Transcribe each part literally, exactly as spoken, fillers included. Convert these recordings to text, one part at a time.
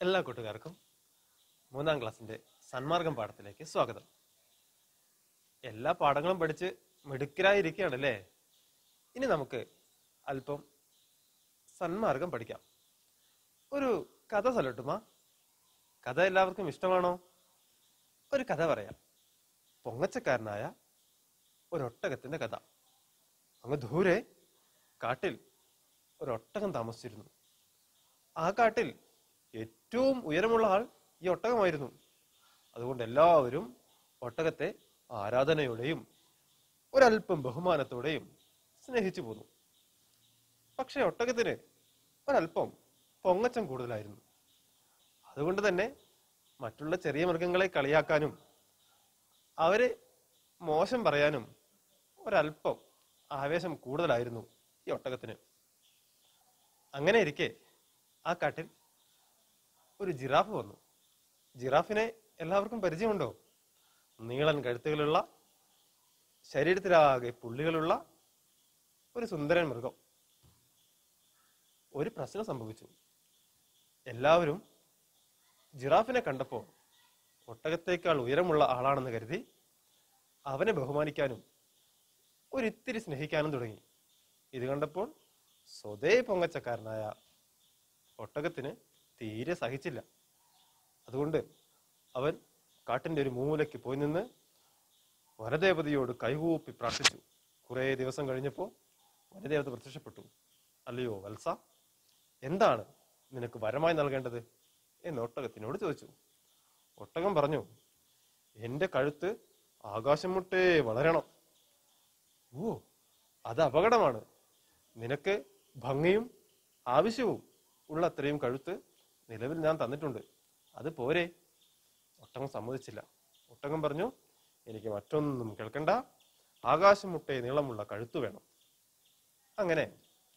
എല്ലാ കൂട്ടുകാർക്കും മൂന്നാം ക്ലാസ്സിന്റെ സന്മാർഗം പാഠത്തിലേക്ക് സ്വാഗതം. എല്ലാ പാഠങ്ങളും പഠിച്ച് മിടുക്കരായിരിക്കുകയാണല്ലേ. ഇനി നമുക്ക് അല്പം സന്മാർഗം പഠിക്കാം. ഒരു കഥ ചൊല്ലട്ടുമാ? കഥ എല്ലാവർക്കും ഇഷ്ടമാണോ? ഒരു കഥ പറയാം. പൊങ്ങച്ചക്കാരനായ ഒരൊട്ടകത്തിന്റെ കഥ. അങ്ങ് ദൂരെ കാട്ടിൽ ഒരൊട്ടകം താമസിച്ചിരുന്നു. ആ കാട്ടിൽ ഏറ്റവും ഉയരമുള്ള ആൾ ഈ ഒട്ടകമായിരുന്നു. അതുകൊണ്ട് എല്ലാവരും ഒട്ടകത്തെ ആരാധനയോടെയും ഒരല്പം ബഹുമാനത്തോടെയും സ്നേഹിച്ചു പോന്നു. പക്ഷെ ഒട്ടകത്തിന് ഒരല്പം പൊങ്ങച്ചം കൂടുതലായിരുന്നു. അതുകൊണ്ട് തന്നെ മറ്റുള്ള ചെറിയ മൃഗങ്ങളെ കളിയാക്കാനും അവരെ മോശം പറയാനും ഒരല്പം ആവേശം കൂടുതലായിരുന്നു ഈ ഒട്ടകത്തിന്. അങ്ങനെ ഇരിക്കെ ആ കാട്ടിൽ ഒരു ജിറാഫ് വന്നു. ജിറാഫിനെ എല്ലാവർക്കും പരിചയമുണ്ടോ? നീളൻ കഴുത്തുകളുള്ള, ശരീരത്തിലാകെ പുള്ളികളുള്ള ഒരു സുന്ദരൻ മൃഗം. ഒരു പ്രശ്നം സംഭവിച്ചു. എല്ലാവരും ജിറാഫിനെ കണ്ടപ്പോൾ ഒട്ടകത്തേക്കാൾ ഉയരമുള്ള ആളാണെന്ന് കരുതി അവനെ ബഹുമാനിക്കാനും ഒരിത്തിരി സ്നേഹിക്കാനും തുടങ്ങി. ഇത് കണ്ടപ്പോൾ സ്വതേ പൊങ്ങച്ചക്കാരനായ ഒട്ടകത്തിന് തീരെ സഹിച്ചില്ല. അതുകൊണ്ട് അവൻ കാട്ടിന്റെ ഒരു മൂലയ്ക്ക് പോയി നിന്ന് വനദേവതയോട് കൈകൂപ്പി പ്രാർത്ഥിച്ചു. കുറെ ദിവസം കഴിഞ്ഞപ്പോൾ വനദേവത പ്രത്യക്ഷപ്പെട്ടു. അല്ലയോ വത്സ, എന്താണ് നിനക്ക് വരമായി നൽകേണ്ടത് എന്ന് ഒട്ടകത്തിനോട് ചോദിച്ചു. ഒട്ടകം പറഞ്ഞു, എന്റെ കഴുത്ത് ആകാശം മുട്ടേ വളരണം. ഓ, അത് അപകടമാണ്. നിനക്ക് ഭംഗിയും ആവശ്യവും ഉള്ള അത്രയും കഴുത്ത് നിലവിൽ ഞാൻ തന്നിട്ടുണ്ട്, അത് പോരെ? ഒട്ടകം സമ്മതിച്ചില്ല. ഒട്ടകം പറഞ്ഞു, എനിക്ക് മറ്റൊന്നും കേൾക്കണ്ട, ആകാശം മുട്ടേ നീളമുള്ള കഴുത്ത് വേണം. അങ്ങനെ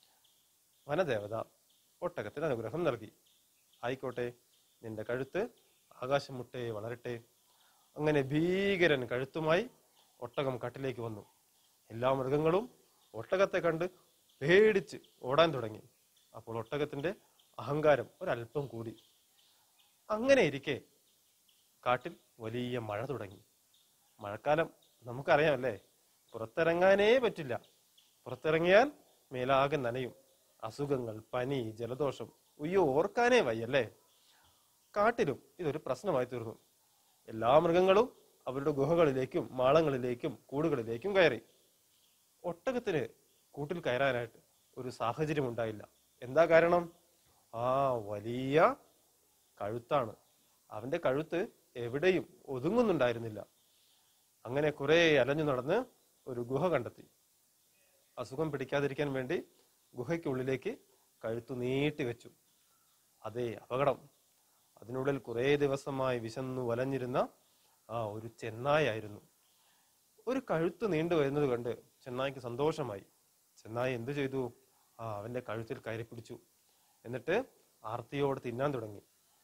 വനദേവത ഒട്ടകത്തിന് അനുഗ്രഹം നൽകി. ആയിക്കോട്ടെ, നിന്റെ കഴുത്ത് ആകാശം മുട്ടേ വളരട്ടെ. അങ്ങനെ ഭീകരൻ കഴുത്തുമായി ഒട്ടകം കാട്ടിലേക്ക് വന്നു. എല്ലാ മൃഗങ്ങളും ഒട്ടകത്തെ കണ്ട് പേടിച്ച് ഓടാൻ തുടങ്ങി. അപ്പോൾ ഒട്ടകത്തിന്റെ അഹങ്കാരം ഒരല്പം കൂടി. അങ്ങനെ ഇരിക്കെ കാട്ടിൽ വലിയ മഴ തുടങ്ങി. മഴക്കാലം നമുക്കറിയാമല്ലേ, പുറത്തിറങ്ങാനേ പറ്റില്ല. പുറത്തിറങ്ങിയാൽ മേലാകെ നനയും. അസുഖങ്ങൾ, പനി, ജലദോഷം, ഉയ്യോ ഓർക്കാനേ വയ്യല്ലേ. കാട്ടിലും ഇതൊരു പ്രശ്നമായി തീർന്നു. എല്ലാ മൃഗങ്ങളും അവരുടെ ഗുഹകളിലേക്കും മാളങ്ങളിലേക്കും കൂടുകളിലേക്കും കയറി. ഒട്ടകത്തിന് കൂട്ടിൽ കയറാനായിട്ട് ഒരു സാഹചര്യം ഉണ്ടായില്ല. എന്താ കാരണം? ആ വലിയ കഴുത്താണ്. അവന്റെ കഴുത്ത് എവിടെയും ഒതുങ്ങുന്നുണ്ടായിരുന്നില്ല. അങ്ങനെ കുറെ അലഞ്ഞു നടന്ന് ഒരു ഗുഹ കണ്ടെത്തി. അസുഖം പിടിക്കാതിരിക്കാൻ വേണ്ടി ഗുഹയ്ക്കുള്ളിലേക്ക് കഴുത്തു നീട്ടി വെച്ചു. അതേ അപകടം. അതിനുള്ളിൽ കുറെ ദിവസമായി വിശന്നു വലഞ്ഞിരുന്ന ആ ഒരു ചെന്നായായിരുന്നു. ഒരു കഴുത്ത് നീണ്ടു വരുന്നത് കണ്ട് ചെന്നായ്ക്ക് സന്തോഷമായി. ചെന്നായി എന്തു ചെയ്തു? ആ അവന്റെ കഴുത്തിൽ കയറി പിടിച്ചു. എന്നിട്ട് ആർത്തിയോട് തിന്നാൻ തുടങ്ങി.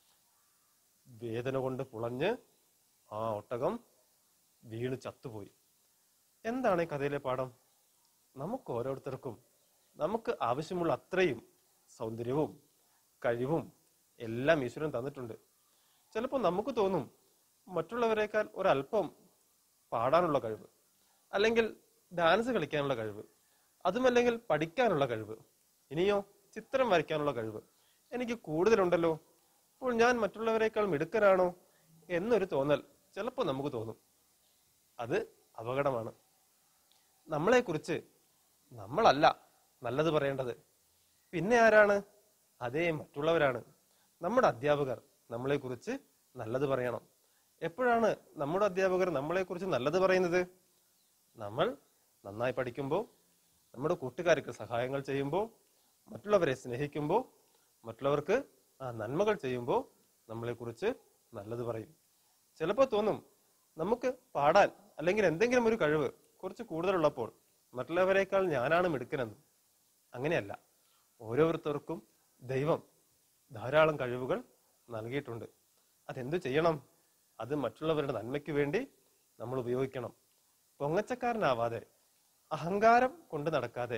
വേദന കൊണ്ട് പുളഞ്ഞ് ആ ഒട്ടകം വീണ് ചത്തുപോയി. എന്താണ് ഈ കഥയിലെ പാഠം? നമുക്ക് ഓരോരുത്തർക്കും നമുക്ക് ആവശ്യമുള്ള അത്രയും സൗന്ദര്യവും കഴിവും എല്ലാം ഈശ്വരൻ തന്നിട്ടുണ്ട്. ചിലപ്പോൾ നമുക്ക് തോന്നും മറ്റുള്ളവരെക്കാൾ ഒരല്പം പാടാനുള്ള കഴിവ്, അല്ലെങ്കിൽ ഡാൻസ് കളിക്കാനുള്ള കഴിവ്, അതുമല്ലെങ്കിൽ പഠിക്കാനുള്ള കഴിവ്, ഇനിയോ ചിത്രം വരയ്ക്കാനുള്ള കഴിവ് എനിക്ക് കൂടുതലുണ്ടല്ലോ, അപ്പോൾ ഞാൻ മറ്റുള്ളവരെക്കാൾ മിടുക്കനാണോ എന്നൊരു തോന്നൽ ചിലപ്പോൾ നമുക്ക് തോന്നും. അത് അപകടമാണ്. നമ്മളെക്കുറിച്ച് നമ്മളല്ല നല്ലത് പറയേണ്ടത്. പിന്നെ ആരാണ്? അതേ മറ്റുള്ളവരാണ്. നമ്മുടെ അധ്യാപകർ നമ്മളെക്കുറിച്ച് നല്ലത് പറയണം. എപ്പോഴാണ് നമ്മുടെ അധ്യാപകർ നമ്മളെക്കുറിച്ച് നല്ലത് പറയുന്നത്? നമ്മൾ നന്നായി പഠിക്കുമ്പോൾ, നമ്മുടെ കൂട്ടുകാർക്ക് സഹായങ്ങൾ ചെയ്യുമ്പോൾ, മറ്റുള്ളവരെ സ്നേഹിക്കുമ്പോൾ, മറ്റുള്ളവർക്ക് ആ നന്മകൾ ചെയ്യുമ്പോൾ നമ്മളെക്കുറിച്ച് നല്ലത് പറയും. ചിലപ്പോൾ തോന്നും നമുക്ക് പാടാൻ അല്ലെങ്കിൽ എന്തെങ്കിലും ഒരു കഴിവ് കുറച്ച് കൂടുതലുള്ളപ്പോൾ മറ്റുള്ളവരെക്കാൾ ഞാനാണ് മിടുക്കനെന്ന്. അങ്ങനെയല്ല. ഓരോരുത്തർക്കും ദൈവം ധാരാളം കഴിവുകൾ നൽകിയിട്ടുണ്ട്. അതെന്തു ചെയ്യണം? അത് മറ്റുള്ളവരുടെ നന്മയ്ക്ക് വേണ്ടി നമ്മൾ ഉപയോഗിക്കണം. പൊങ്ങച്ചക്കാരനാവാതെ, അഹങ്കാരം കൊണ്ട് നടക്കാതെ,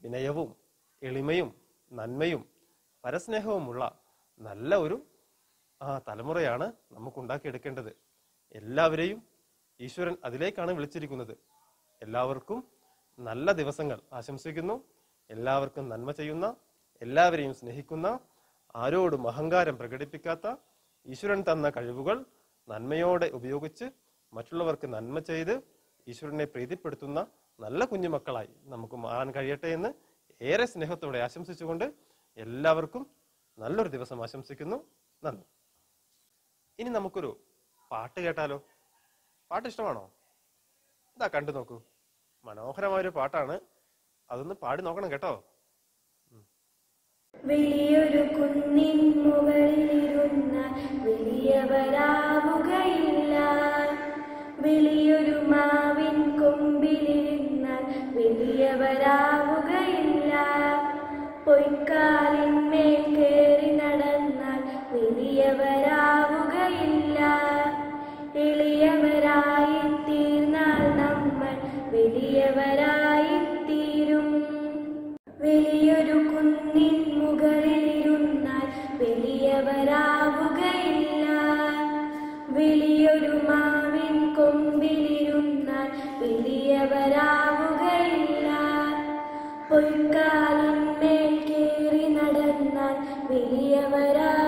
വിനയവും എളിമയും നന്മയും പരസ്നേഹവുമുള്ള നല്ല ഒരു ആ തലമുറയാണ് നമുക്ക് ഉണ്ടാക്കിയെടുക്കേണ്ടത്. എല്ലാവരെയും ഈശ്വരൻ അതിലേക്കാണ് വിളിച്ചിരിക്കുന്നത്. എല്ലാവർക്കും നല്ല ദിവസങ്ങൾ ആശംസിക്കുന്നു. എല്ലാവർക്കും നന്മ ചെയ്യുന്ന, എല്ലാവരെയും സ്നേഹിക്കുന്ന, ആരോടും അഹങ്കാരം പ്രകടിപ്പിക്കാത്ത, ഈശ്വരൻ തന്ന കഴിവുകൾ നന്മയോടെ ഉപയോഗിച്ച് മറ്റുള്ളവർക്ക് നന്മ ചെയ്ത് ഈശ്വരനെ പ്രീതിപ്പെടുത്തുന്ന നല്ല കുഞ്ഞുമക്കളായി നമുക്ക് മാറാൻ കഴിയട്ടെ എന്ന് ഏറെ സ്നേഹത്തോടെ ആശംസിച്ചുകൊണ്ട് എല്ലാവർക്കും നല്ലൊരു ദിവസം ആശംസിക്കുന്നു. നന്ദി. ഇനി നമുക്കൊരു പാട്ട് കേട്ടാലോ? പാട്ട് ഇഷ്ടമാണോ? ഇതാ കണ്ടു നോക്കൂ, മനോഹരമായൊരു പാട്ടാണ്. അതൊന്ന് പാടി നോക്കണം കേട്ടോ. വലിയൊരു കുന്നിൻ മുകളിലിരുന്ന വലിയവരാവുകയില്ല, വലിയൊരു മാവിൻ കൊമ്പിലിരുന്നാൽ വലിയവരാവുകയില്ല, പൊയ്ക്കാലിന്മേൽ കേറി നടന്നാൽ വലിയവരാവുകയില്ല, എളിയവരായി തീർന്നാൽ നമ്മൾ വലിയവരായി തീരും. വലിയൊരു കുന്നിൻ മുകളിലിരുന്നാൽ വലിയവരാവുകയില്ല, വലിയൊരു മാവിൻ കൊമ്പിലിരുന്നാൽ വലിയവരാവുകയില്ല, പൊയ്ക്കാലിന്മേൽ കേറി നടന്നാൽ വലിയവരാ